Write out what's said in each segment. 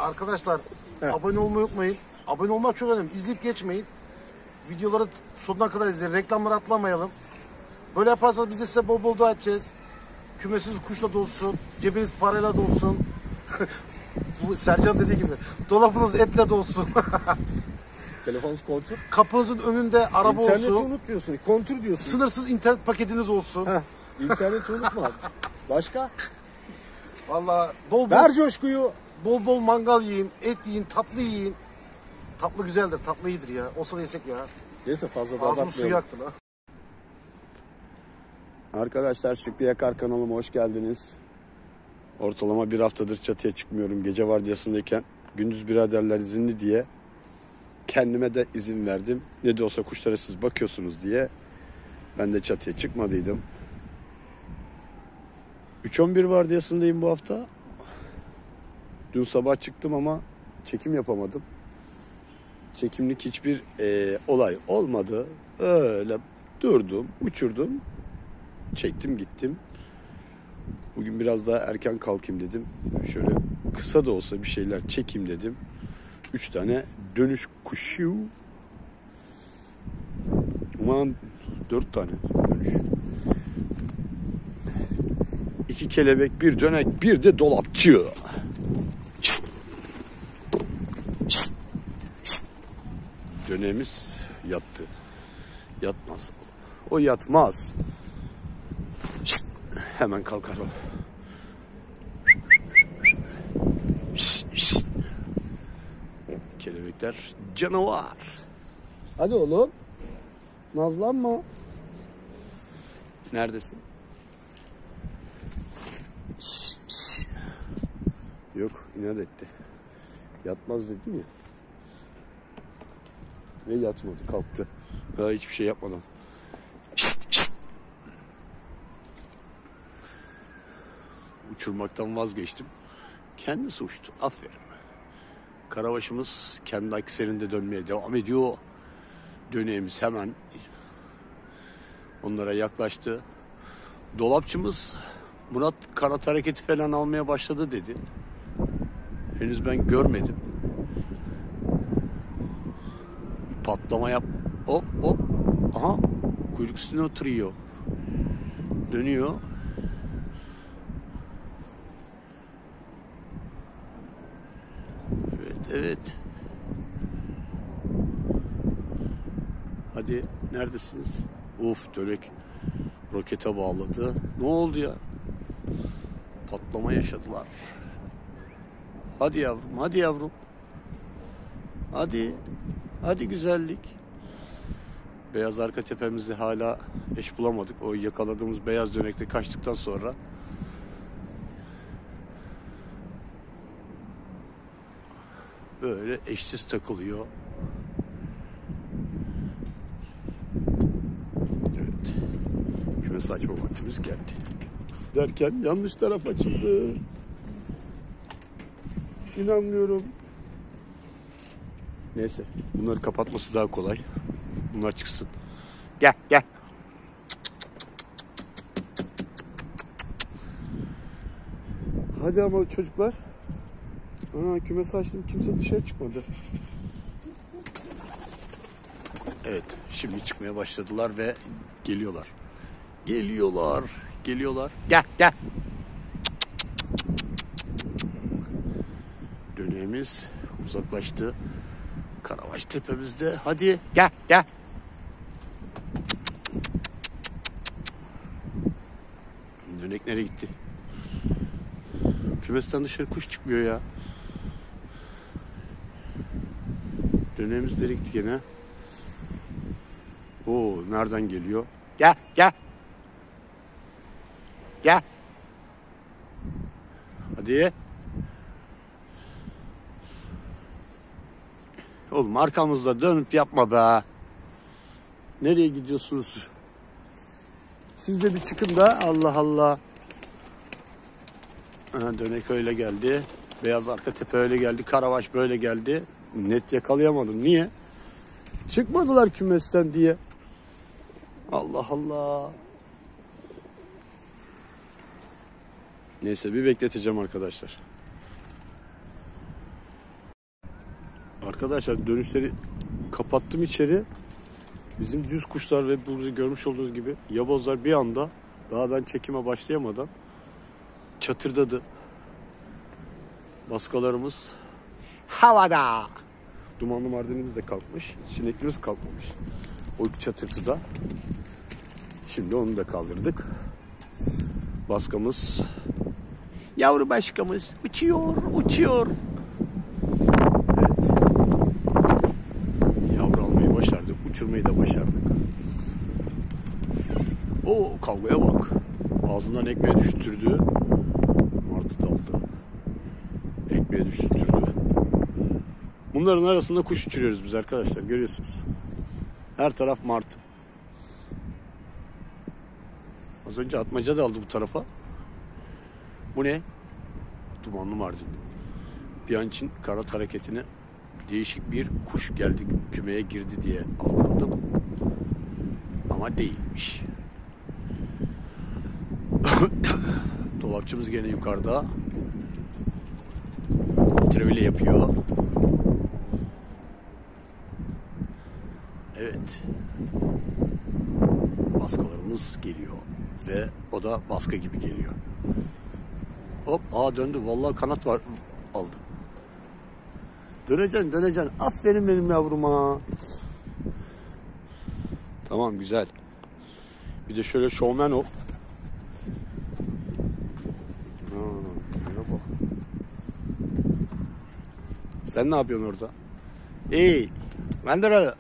Arkadaşlar abone olmayı unutmayın. Abone olmak çok önemli. İzleyip geçmeyin. Videoları sonuna kadar izleyin. Reklamları atlamayalım. Böyle yaparsanız biz de size bol bol dua edeceğiz. Kümesiz kuşla dolsun. Cebiniz parayla dolsun. Bu Sercan dediği gibi. Dolabınız etle dolsun. Telefonunuz kontür. Kapınızın önünde araba İnterneti olsun. unut diyorsun. Kontür diyorsun. Sınırsız internet paketiniz olsun. İnterneti unutma. Başka? Vallahi bol bol, Ver coşkuyu. bol bol mangal yiyin, et yiyin, tatlı yiyin. Tatlı güzeldir, tatlı iyidir ya. Olsa da yesek ya. Neyse fazla da Ağzımın suyu abartmayalım. aktı lan. Arkadaşlar Şükrü Yakar kanalıma hoş geldiniz. Ortalama bir haftadır çatıya çıkmıyorum. Gece vardiyasındayken gündüz biraderler izinli diye kendime de izin verdim. Ne de olsa kuşlara siz bakıyorsunuz diye ben de çatıya çıkmadıydım. 3-11 vardiyasındayım bu hafta. Dün sabah çıktım ama çekim yapamadım. Çekimlik hiçbir olay olmadı. Öyle durdum, uçurdum, çektim gittim. Bugün biraz daha erken kalkayım dedim. Şöyle kısa da olsa bir şeyler çekeyim dedim. 3 tane dönüş kuşu. Aman 4 tane dönüş. 2 kelebek, bir dönek, bir de dolapçı. Şişt. Şişt. Şişt. Döneğimiz yattı. Yatmaz. O yatmaz. Şişt. Hemen kalkar o. Şişt. Şişt. Kelebekler canavar. Hadi oğlum. Nazlanma. Neredesin? Yok, inat etti. Yatmaz dedim ya. Ve yatmadı, kalktı. Daha hiçbir şey yapmadan. Uçurmaktan vazgeçtim. Kendisi uçtu. Aferin. Karabaşımız kendi ekseninde dönmeye devam ediyor. Döneğimiz hemen onlara yaklaştı. Dolapçımız Murat kanat hareketi falan almaya başladı dedi. Henüz ben görmedim. Bir patlama yap. Hop hop. Aha. Kuyruk üstüne oturuyor. Dönüyor. Evet, evet. Hadi neredesiniz? Uf, dönek rokete bağladı. Ne oldu ya? Patlama yaşadılar. Hadi yavrum, hadi yavrum. Hadi. Hadi güzellik. Beyaz arka tepemizde hala eş bulamadık. O yakaladığımız beyaz dönekte kaçtıktan sonra böyle eşsiz takılıyor. Evet. Kümes açma vaktimiz geldi. Derken yanlış taraf açıldı. İnanmıyorum. Neyse. Bunları kapatması daha kolay. Bunlar çıksın. Gel gel. Hadi ama çocuklar. Kümesi açtım. Kimse dışarı çıkmadı. Evet. Şimdi çıkmaya başladılar ve geliyorlar. Geliyorlar. Geliyorlar. Gel gel. Döneğimiz uzaklaştı. Karabaş tepemizde. Hadi gel gel. Dönek nereye gitti? Kümesten dışarı kuş çıkmıyor ya. Döneğimiz nereye gitti gene? Oo, nereden geliyor? Gel gel. Gel. Hadi. Oğlum arkamızda dönüp yapma be. Nereye gidiyorsunuz? Siz de bir çıkın da. Allah Allah. Dönek öyle geldi. Beyaz arka tepe öyle geldi. Karabaş böyle geldi. Net yakalayamadım. Niye? Çıkmadılar kümesten diye. Allah Allah. Neyse bir bekleteceğim arkadaşlar. Arkadaşlar dönüşleri kapattım içeri. Bizim düz kuşlar ve burada görmüş olduğunuz gibi yabozlar bir anda, daha ben çekime başlayamadan çatırdadı. Baskalarımız havada. Dumanlı mardinimiz de kalkmış. Sineklerimiz kalkmamış. O çatırtıda. Şimdi onu da kaldırdık. Baskamız, yavru başkamız uçuyor, uçuyor. Evet. Yavru almayı başardık, uçurmayı da başardık. O kavgaya bak. Ağzından ekmeğe düştürdü. Martı daldı. Ekmeğe düştürdü. Bunların arasında kuş uçuruyoruz biz arkadaşlar. Görüyorsunuz. Her taraf martı. Az önce atmaca da aldı bu tarafa. Bu ne? Dumanlı mardin. Bir an için kanat hareketine değişik bir kuş geldi, kümeye girdi diye algıladım. Ama değilmiş. Dolapçımız gene yukarıda. Trevile yapıyor. Evet. Baskalarımız geliyor. Ve o da baska gibi geliyor. Hop, döndü. Vallahi kanat var, aldı. Döneceksin. Aferin benim yavruma. Tamam, güzel. Bir de şöyle şovmen ol. Bak. Sen ne yapıyorsun orada? İyi. Ben de öyle.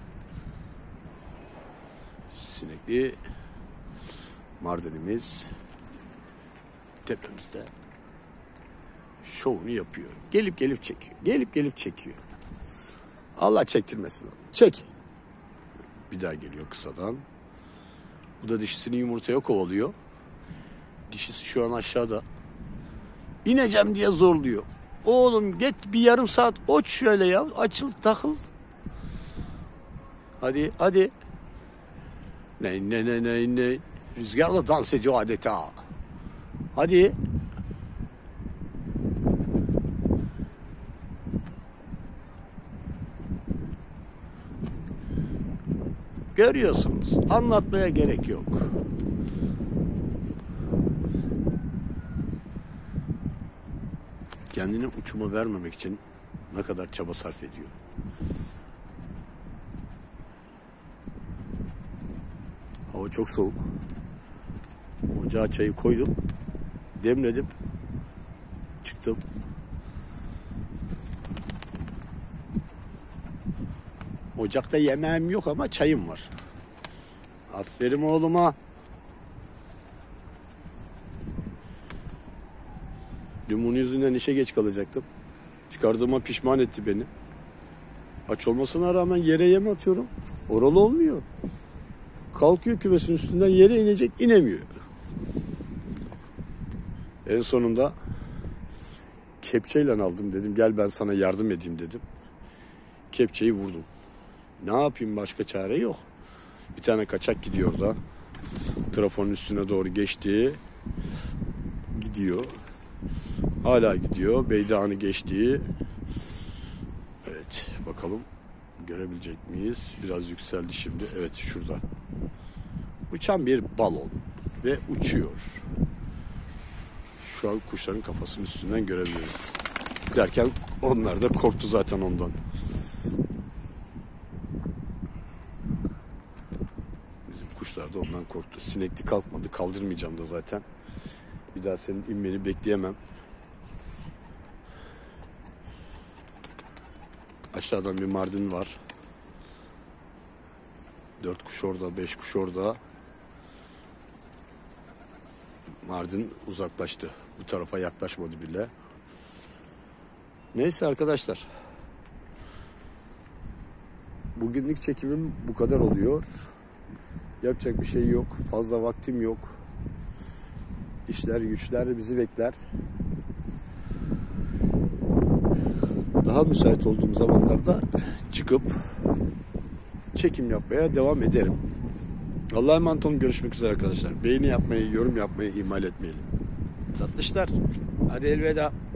Sinekli mardinimiz tepemizde şovunu yapıyor. Gelip çekiyor. Allah çektirmesin onu. Çek. Bir daha geliyor kısadan. Bu da dişisini yumurtaya kovalıyor. Dişisi şu an aşağıda. İneceğim diye zorluyor. Oğlum git bir yarım saat uç şöyle ya. Açıl, takıl. Hadi. Ne. Rüzgarla dans ediyor adeta. Hadi. Görüyorsunuz. Anlatmaya gerek yok. Kendine uçuma vermemek için ne kadar çaba sarf ediyor. Hava çok soğuk. Ocağa çayı koydum. Demledim. Çıktım. Ocakta yemeğim yok ama çayım var. Aferin oğluma. Dün bunun yüzünden işe geç kalacaktım. Çıkardığıma pişman etti beni. Aç olmasına rağmen yere yem atıyorum. Oralı olmuyor. Kalkıyor kümesin üstünden, yere inecek, inemiyor. En sonunda kepçeyle aldım, dedim gel ben sana yardım edeyim dedim. Kepçeyi vurdum. Ne yapayım, başka çare yok. Bir tane kaçak gidiyor da. Trafonun üstüne doğru geçti. Gidiyor. Hala gidiyor. Beydağını geçti. Evet, bakalım görebilecek miyiz? Biraz yükseldi şimdi. Evet, şurada. Uçan bir balon ve uçuyor. Şu an kuşların kafasının üstünden görebiliriz. Derken onlar da korktu zaten ondan. Bizim kuşlar da ondan korktu. Sinekli kalkmadı. Kaldırmayacağım da zaten. Bir daha senin inmeni bekleyemem. Aşağıdan bir mardin var. 4 kuş orada, 5 kuş orada. Mardin uzaklaştı. Bu tarafa yaklaşmadı bile. Neyse arkadaşlar. Bugünlük çekimim bu kadar oluyor. Yapacak bir şey yok. Fazla vaktim yok. İşler güçler bizi bekler. Daha müsait olduğum zamanlarda çıkıp çekim yapmaya devam ederim. Allah'a emanet olun. Görüşmek üzere arkadaşlar. Beğeni yapmayı, yorum yapmayı ihmal etmeyelim. Tatlışlar. Hadi elveda.